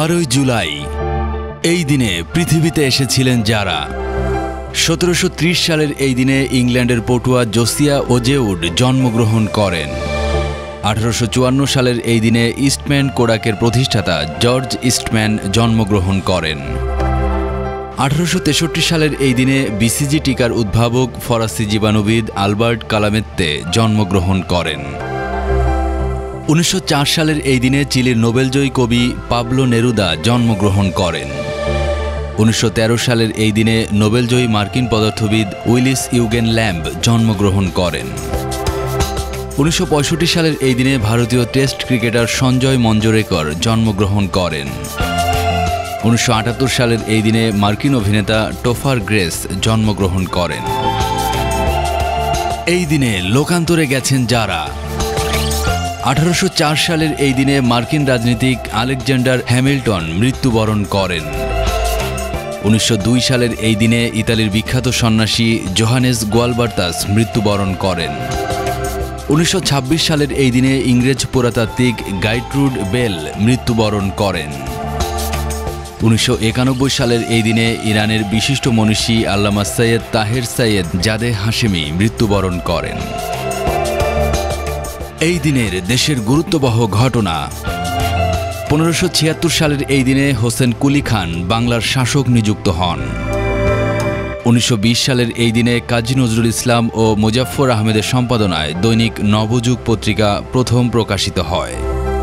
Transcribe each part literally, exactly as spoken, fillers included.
বারোই জুলাই এই দিনে পৃথিবীতে এসেছিলেন যারা। সতেরোশো ত্রিশ সালের এই দিনে ইংল্যান্ডের পটুয়া জোসিয়া ওজেউড জন্মগ্রহণ করেন। আঠারোশো চুয়ান্ন সালের এই দিনে ইস্টম্যান কোডাকের প্রতিষ্ঠাতা জর্জ ইস্টম্যান জন্মগ্রহণ করেন। আঠারোশো তেষট্টি সালের এই দিনে বিসিজি টিকার উদ্ভাবক ফরাসি জীবাণুবিদ আলবার্ট কালামেত্তে জন্মগ্রহণ করেন। উনিশশো চার সালের এই দিনে চিলির নোবেলজয়ী কবি পাবলো নেরুদা জন্মগ্রহণ করেন। উনিশশো তেরো সালের এই দিনে নোবেলজয়ী মার্কিন পদার্থবিদ উইলিস ইউগেন ল্যাম্ব জন্মগ্রহণ করেন। উনিশশো পঁয়ষট্টি সালের এই দিনে ভারতীয় টেস্ট ক্রিকেটার সঞ্জয় মঞ্জরেকর জন্মগ্রহণ করেন। উনিশশো আটাত্তর সালের এই দিনে মার্কিন অভিনেতা টোফার গ্রেস জন্মগ্রহণ করেন। এই দিনে লোকান্তরে গেছেন যারা। আঠারোশো চার সালের এই দিনে মার্কিন রাজনীতিক আলেকজান্ডার হ্যামিল্টন মৃত্যুবরণ করেন। উনিশশো দুই সালের এই দিনে ইতালির বিখ্যাত সন্ন্যাসী জোহানেস গুয়ালবার্তাস মৃত্যুবরণ করেন। উনিশশো ছাব্বিশ সালের এই দিনে ইংরেজ পুরাতাত্ত্বিক গাইট্রুড বেল মৃত্যুবরণ করেন। উনিশশো একানব্বই সালের এই দিনে ইরানের বিশিষ্ট মনীষী আল্লামা সৈয়দ তাহের সৈয়দ জাদে হাশেমি মৃত্যুবরণ করেন। এই দিনের দেশের গুরুত্ববহ ঘটনা। পনেরোশো ছিয়াত্তর সালের এই দিনে হোসেন কুলি খান বাংলার শাসক নিযুক্ত হন। উনিশশো বিশ সালের এই দিনে কাজী নজরুল ইসলাম ও মুজাফফর আহমেদের সম্পাদনায় দৈনিক নবযুগ পত্রিকা প্রথম প্রকাশিত হয়।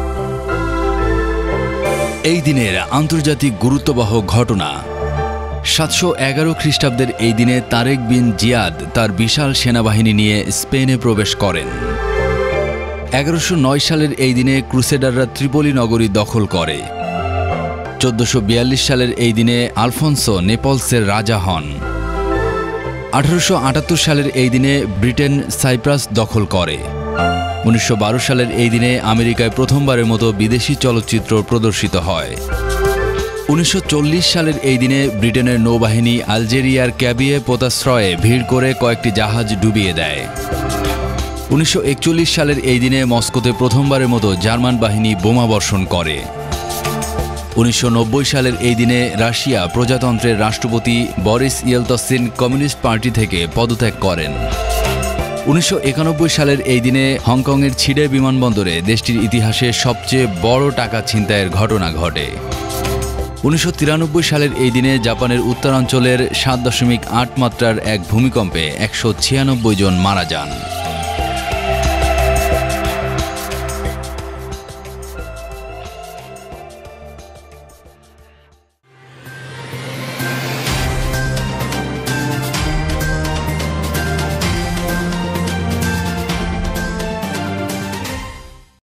এই দিনের আন্তর্জাতিক গুরুত্ববহ ঘটনা। সাতশো এগারো খ্রিস্টাব্দের এই দিনে তারেক বিন জিয়াদ তার বিশাল সেনাবাহিনী নিয়ে স্পেনে প্রবেশ করেন। এগারোশো নয় সালের এই দিনে ক্রুসেডাররা ত্রিপোলি নগরী দখল করে। চোদ্দশো বিয়াল্লিশ সালের এই দিনে আলফোন্সো নেপলসের রাজা হন। আঠারোশো আটাত্তর সালের এই দিনে ব্রিটেন সাইপ্রাস দখল করে। উনিশশো বারো সালের এই দিনে আমেরিকায় প্রথমবারের মতো বিদেশি চলচ্চিত্র প্রদর্শিত হয়। উনিশশো চল্লিশ সালের এই দিনে ব্রিটেনের নৌবাহিনী আলজেরিয়ার ক্যাবিয়ে পোতাশ্রয়ে ভিড় করে কয়েকটি জাহাজ ডুবিয়ে দেয়। উনিশশো একচল্লিশ সালের এই দিনে মস্কোতে প্রথমবারের মতো জার্মান বাহিনী বোমাবর্ষণ করে। উনিশশো নব্বই সালের এই দিনে রাশিয়া প্রজাতন্ত্রের রাষ্ট্রপতি বরিস ইয়েলতসিন কমিউনিস্ট পার্টি থেকে পদত্যাগ করেন। উনিশশো একানব্বই সালের এই দিনে হংকংয়ের ছিডে বিমানবন্দরে দেশটির ইতিহাসে সবচেয়ে বড় টাকা ছিনতাইয়ের ঘটনা ঘটে। উনিশশো তিরানব্বই সালের এই দিনে জাপানের উত্তরাঞ্চলের সাত দশমিক আট মাত্রার এক ভূমিকম্পে একশো ছিয়ানব্বই জন মারা যান।